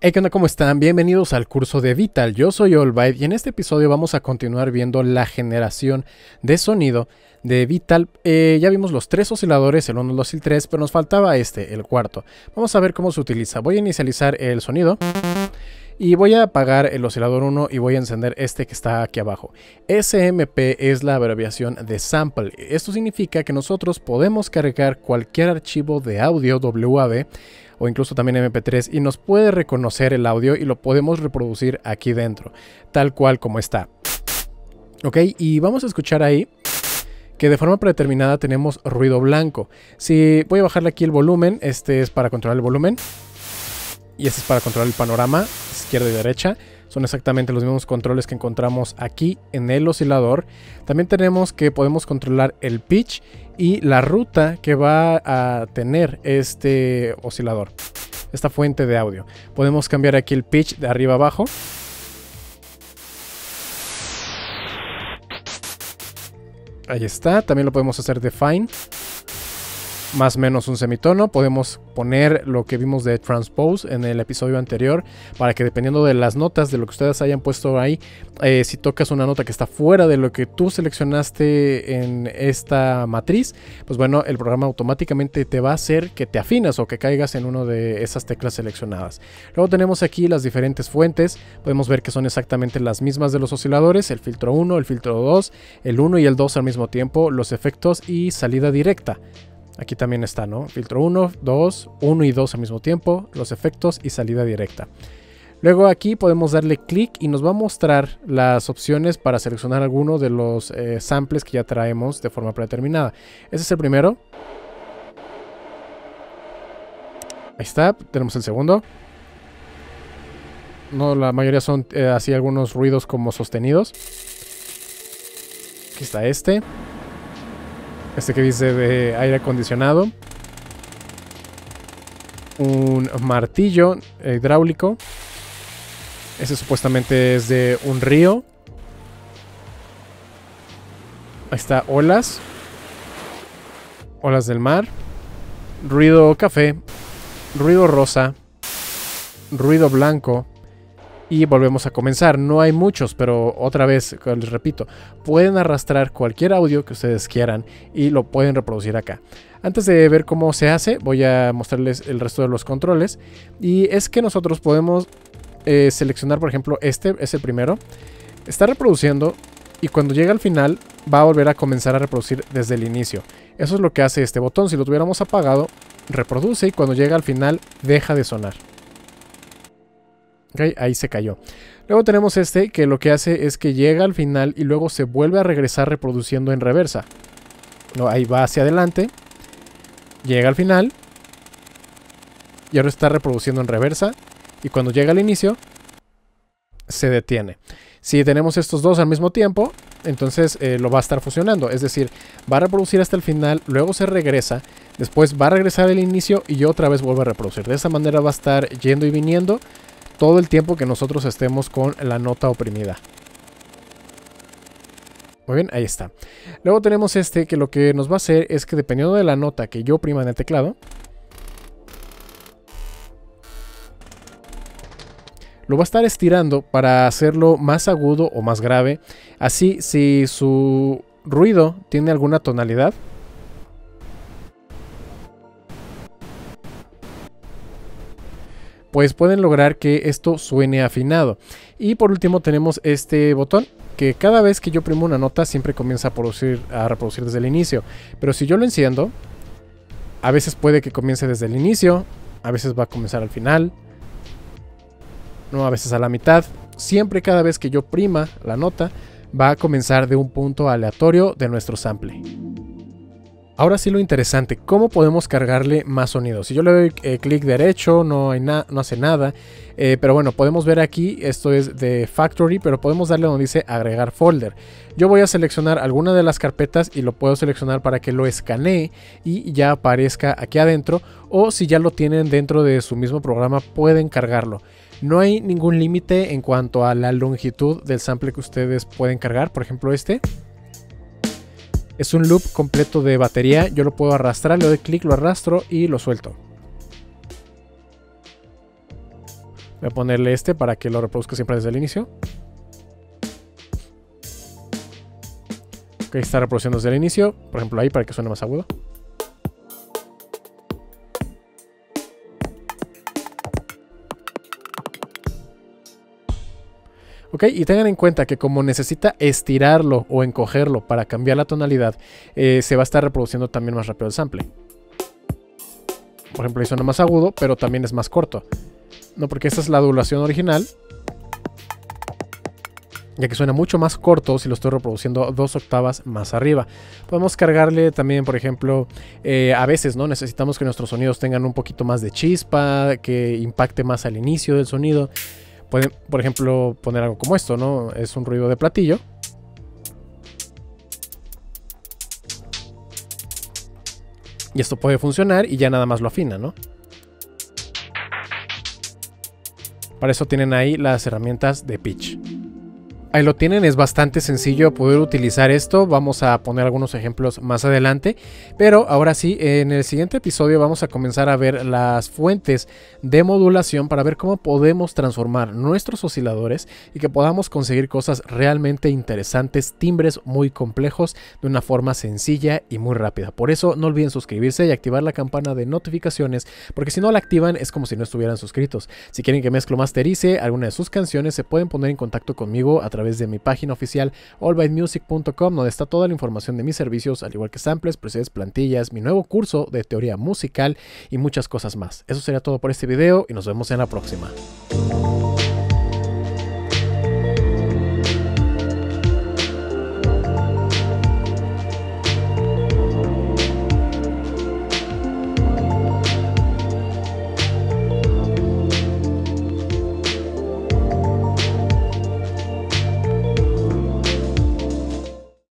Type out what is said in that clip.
Hey, ¿qué onda? ¿Cómo están? Bienvenidos al curso de Vital. Yo soy Allbyte y en este episodio vamos a continuar viendo la generación de sonido de Vital. Ya vimos los tres osciladores, el 1, el 2 y el 3, pero nos faltaba el cuarto. Vamos a ver cómo se utiliza. Voy a inicializar el sonido y voy a apagar el oscilador 1 y voy a encender este que está aquí abajo. SMP es la abreviación de sample. Esto significa que nosotros podemos cargar cualquier archivo de audio WAV o incluso también MP3 y nos puede reconocer el audio y lo podemos reproducir aquí dentro, tal cual como está. Ok, y vamos a escuchar ahí que de forma predeterminada tenemos ruido blanco. Si voy a bajarle aquí el volumen, este es para controlar el volumen y este es para controlar el panorama, izquierda y derecha. Son exactamente los mismos controles que encontramos aquí en el oscilador. También tenemos que podemos controlar el pitch y la ruta que va a tener este oscilador, esta fuente de audio. Podemos cambiar aquí el pitch de arriba a abajo. Ahí está. También lo podemos hacer de fine, más o menos un semitono. Podemos poner lo que vimos de transpose en el episodio anterior, para que dependiendo de las notas, de lo que ustedes hayan puesto ahí, si tocas una nota que está fuera de lo que tú seleccionaste en esta matriz, pues bueno, el programa automáticamente te va a hacer que te afinas o que caigas en una de esas teclas seleccionadas. Luego tenemos aquí las diferentes fuentes. Podemos ver que son exactamente las mismas de los osciladores: el filtro 1, el filtro 2, el 1 y el 2 al mismo tiempo, los efectos y salida directa. Aquí también está, ¿no? Filtro 1, 2, 1 y 2 al mismo tiempo, los efectos y salida directa. Luego aquí podemos darle clic y nos va a mostrar las opciones para seleccionar alguno de los samples que ya traemos de forma predeterminada. Ese es el primero. Ahí está, tenemos el segundo. No, la mayoría son así algunos ruidos como sostenidos. Aquí está este. Este que dice de aire acondicionado. Un martillo hidráulico. Ese supuestamente es de un río. Ahí está, olas. Olas del mar. Ruido café. Ruido rosa. Ruido blanco. Y volvemos a comenzar. No hay muchos, pero otra vez les repito, pueden arrastrar cualquier audio que ustedes quieran y lo pueden reproducir acá. Antes de ver cómo se hace, voy a mostrarles el resto de los controles. Y es que nosotros podemos seleccionar, por ejemplo, este es el primero. Está reproduciendo y cuando llega al final va a volver a comenzar a reproducir desde el inicio. Eso es lo que hace este botón. Si lo tuviéramos apagado, reproduce y cuando llega al final deja de sonar. Okay, ahí se cayó. Luego tenemos este que lo que hace es que llega al final y luego se vuelve a regresar reproduciendo en reversa. No, ahí va hacia adelante, llega al final y ahora está reproduciendo en reversa y cuando llega al inicio se detiene. Si tenemos estos dos al mismo tiempo, entonces lo va a estar fusionando, es decir, va a reproducir hasta el final, luego se regresa, después va a regresar al inicio y otra vez vuelve a reproducir. De esa manera va a estar yendo y viniendo todo el tiempo que nosotros estemos con la nota oprimida. Muy bien, ahí está. Luego tenemos este que lo que nos va a hacer es que dependiendo de la nota que yo oprima en el teclado, lo va a estar estirando para hacerlo más agudo o más grave. Así, si su ruido tiene alguna tonalidad, pues pueden lograr que esto suene afinado. Y por último tenemos este botón que cada vez que yo oprimo una nota siempre comienza a reproducir desde el inicio. Pero si yo lo enciendo, a veces puede que comience desde el inicio, a veces va a comenzar al final, no, a veces a la mitad. Siempre cada vez que yo oprima la nota va a comenzar de un punto aleatorio de nuestro sample. Ahora sí lo interesante, ¿cómo podemos cargarle más sonido? Si yo le doy clic derecho, no hace nada. Pero bueno, podemos ver aquí, esto es de Factory, pero podemos darle donde dice agregar folder. Yo voy a seleccionar alguna de las carpetas y lo puedo seleccionar para que lo escanee y ya aparezca aquí adentro. O si ya lo tienen dentro de su mismo programa, pueden cargarlo. No hay ningún límite en cuanto a la longitud del sample que ustedes pueden cargar. Por ejemplo, este es un loop completo de batería. Yo lo puedo arrastrar, le doy clic, lo arrastro y lo suelto. Voy a ponerle este para que lo reproduzca siempre desde el inicio. Ok, está reproduciendo desde el inicio. Por ejemplo ahí para que suene más agudo. Ok, y tengan en cuenta que como necesita estirarlo o encogerlo para cambiar la tonalidad, se va a estar reproduciendo también más rápido el sample. Por ejemplo, ahí suena más agudo, pero también es más corto. No, porque esta es la duración original. Ya que suena mucho más corto si lo estoy reproduciendo 2 octavas más arriba. Podemos cargarle también, por ejemplo, a veces, ¿no? Necesitamos que nuestros sonidos tengan un poquito más de chispa, que impacte más al inicio del sonido. Pueden, por ejemplo, poner algo como esto, ¿no? Es un ruido de platillo. Y esto puede funcionar y ya nada más lo afina, ¿no? Para eso tienen ahí las herramientas de pitch. Ahí lo tienen, es bastante sencillo poder utilizar esto. Vamos a poner algunos ejemplos más adelante. Pero ahora sí, en el siguiente episodio vamos a comenzar a ver las fuentes de modulación para ver cómo podemos transformar nuestros osciladores y que podamos conseguir cosas realmente interesantes, timbres muy complejos de una forma sencilla y muy rápida. Por eso no olviden suscribirse y activar la campana de notificaciones, porque si no la activan es como si no estuvieran suscritos. Si quieren que mezclo masterice alguna de sus canciones, se pueden poner en contacto conmigo a través de mi página oficial allbytemusic.com, donde está toda la información de mis servicios, al igual que samples, presets, plantillas, mi nuevo curso de teoría musical y muchas cosas más. Eso sería todo por este video y nos vemos en la próxima.